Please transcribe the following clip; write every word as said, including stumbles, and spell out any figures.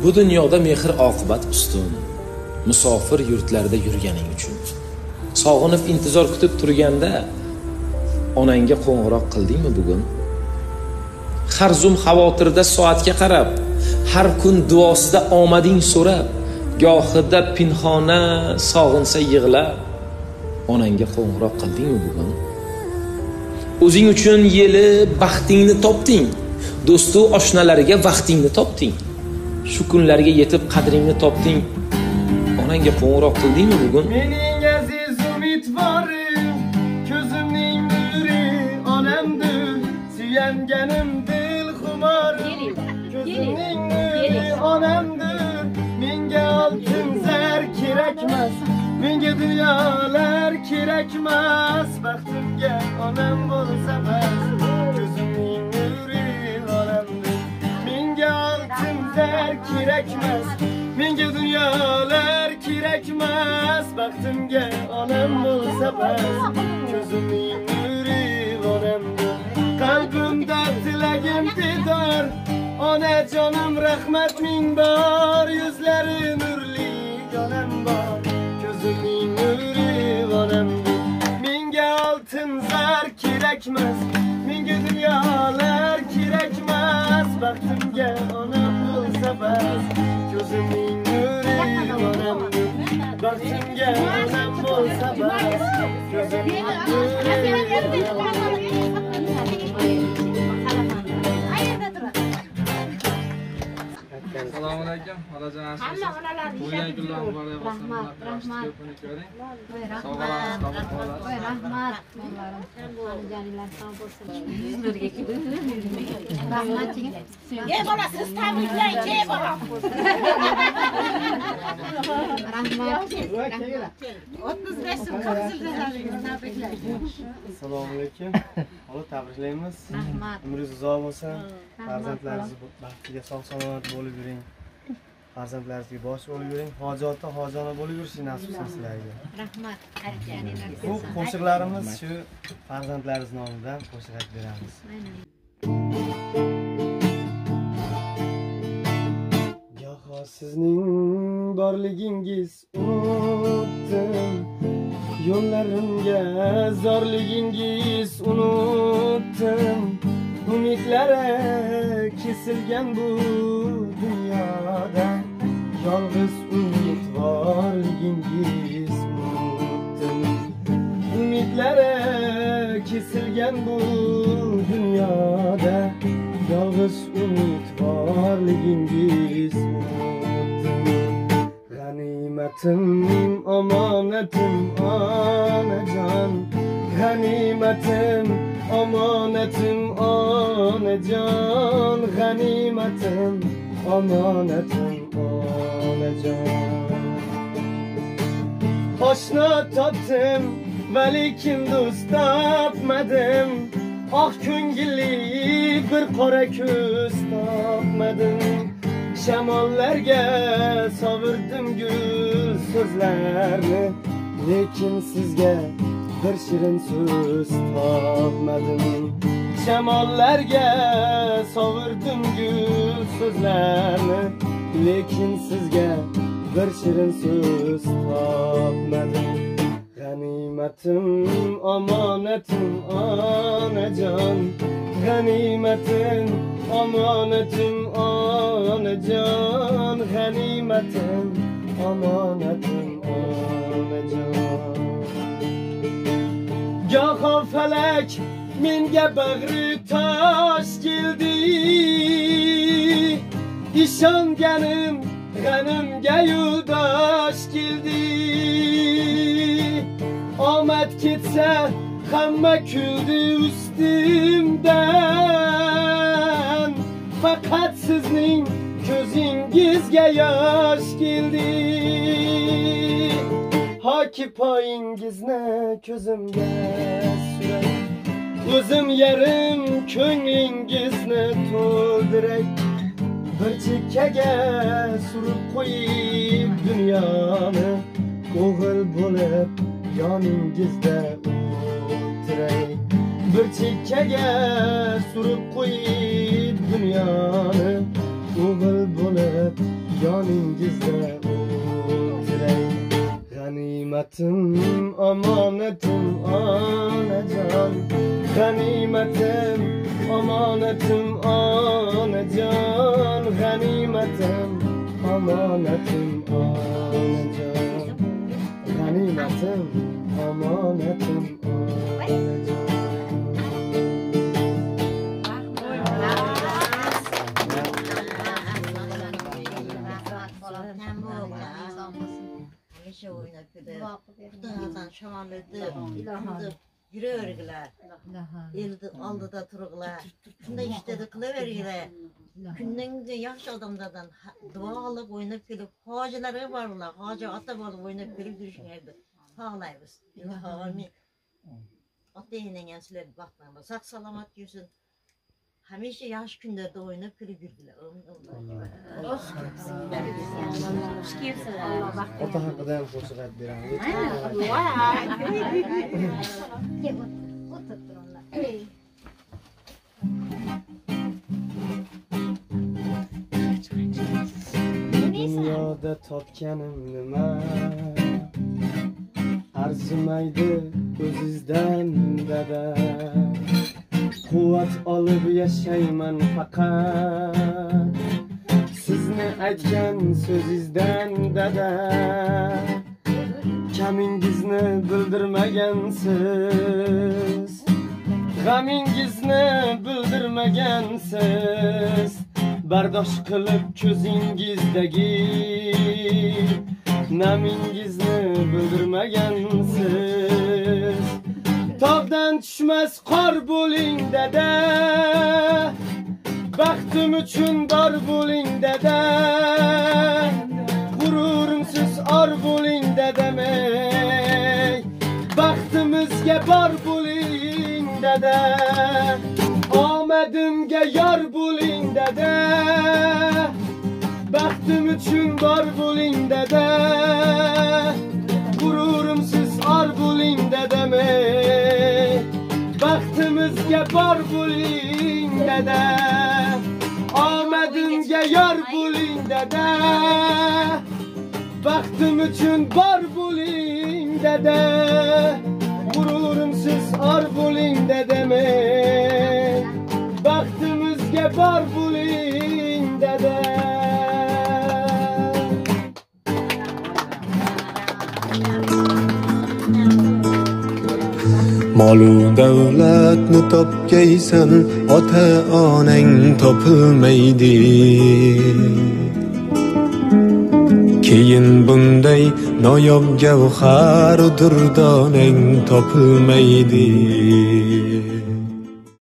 Bu dunyoda mehr oqibat ustun. Musofir yurtlarda yurganing uchun. Sog'inib intizor kutib turganda onangga qo'ng'iroq qildingmi bugun? Har zum xavotirda soatga qarab, har kun duosida omading so'rab, gohida pinhona sog'insa yig'lab, onangga qo'ng'iroq qildingmi bugun? O'zing uchun yeli baxtingni topding, do'stu oshnalariga vaqtingni topding. Shu kunlarga yetib qadringni topding. Onangga qo'ng'iroq qildingmi bugun? Mening aziz umidvorim, ko'zimning nuri onamdir, suyanganim dil xumorim, ko'zimning nuri onamdir. Menga oltin zar kerakmas, menga dunyolar kerakmas, baxtimga onam bo'lsa bas. Ko'zimning nuri onamdir, menga oltin zar kerakmas, menga dunyolar kerakmas, baxtimga onam bo'lsa bas. Ko'zimning nuri onamdir, qalbimda tilagim didor, onajonim rahmat ming bor, yuzlari nurli onam bor. Ko'zimning nuri onamdir, menga oltin zar kerakmas, menga dunyolar kerakmas, baxtimga onam bo'lsa bas. Ko'zimning nuri onamdir, baxtimga onam bo'lsa bas. Ko'zimning nuri Assalomu alaykum, onajon asosiy. To'ygan kunlar muborak bo'lsin. Rahmat. Rahmat. Voy rahmat. Onajonlar sog' bo'lsin. Nurga kelib. Rahmat. Ey bola, siz tabriklang, ey bola. Rahmat. o'ttiz besh yil tabriklang. Assalomu alaykum. Ola tabriklaymiz. Rahmat. Umringiz uzoq bo'lsin. Farzandlaringiz baxtiga sog'-salomat bo'lib yuring. Farzandlaringizga bosh bo'lib yuring. Hojatda hojona bo'lib yurish nasib qilsin sizlarga. Rahmat. Bu qo'shiqlarimiz shu farzandlaringiz nomidan qo'shiq aytib beramiz. Goho sizning borligingiz unutdim, yo'llarimga zorligingiz unutdim, umidlari kesilgan bu dunyoda yolg'iz umidvorligingiz unutdim, umidlari kesilgan bu dunyoda yolg'iz umidvorligingiz unutdim. G'animatim omonatim onajon, g'animatim omonatim onajon, g'animatim omonatim onajon. Oshna topdim valikin do'st topmadim, oq ko'ngilli bir qora ko'z topmadim. Shamollarga sovurdim gul so'zlarni, lekin sizga bir shirin so'z topmadim. Shamollarga sovurdim gul so'zlarni, lekin sizga bir shirin so'z topmadim. G'animatim omonatim onajon, g'animatim omonatim onajon, g'animatim omonatim onajon. Goho falak menga bag'ri tosh keldi, ishonganim g'animga yo'ldosh keldi. Omad ketsa hamma kuldi ustimdan, faqat sizning ko'zingizga yosh keldi. Hoki poyingizni ko'zimga suray, o'zim yarim ko'nglingizni to'ldiray. Bir chekkaga surib qo'yib dunyoni, o'g'il bo'lib yoningizda o'tiray. Bir chekkaga surib qo'yib dunyoni, o'g'il bo'lib Ganimetim, amanetim, anacan. Ganimetim, amanetim, anacan. Ganimetim, amanetim, anacan. Ganimetim, amanetim, anacan. Hamisha o'ynab kelib, butun shamolladi, iltimdi, yuravergilar. Elni oldida turg'lar. Shunday ishtadi qilavergilar. Kundan yaxshi odamlardan duo olib o'ynab kelib, hojilarga borlar, hoji ota bo'lib o'ynab kelib yurishinglarni xohlaymiz. Amin. Ota-enang ham sizlarni baxtlanib, sog' salomat yursin. Hamisha yaxshi kunlarda o'ynab kulib yurdilar. Ota haqida ham qo'shiq aytib beramiz. Dunyoda topganim nima? Arzimaydi ko'zingizdan dada. Quvvat olib yashayman faqat sizni aytgan so'zingizdan dada. Kamingizni bildirmagansiz, g'amingizni bildirmagansiz. Bardosh qilib ko'zingizdagi namingizni bildirmagansiz. Tog'dan tushmas qor bo'ling dada, baxtim uchun bor bo'ling dada. G'ururimsiz or bo'ling dadam ey, baxtimizga bor bo'ling dada. Omadimga yor bo'ling dada, baxtim uchun bor bo'ling dada. G'ururimsiz or bo'ling dadam ey, baxtimizga bor bo'ling dada. Omadimga yor bo'ling dada, baxtim uchun bor bo'ling dada. G'ururimsiz or bo'ling dadam ey, baxtimizga bor bo'ling dada. Molu davlatni topgaysan, ota onang topilmaydi. Keyin bunday noyob gavhar durdonang topilmaydi.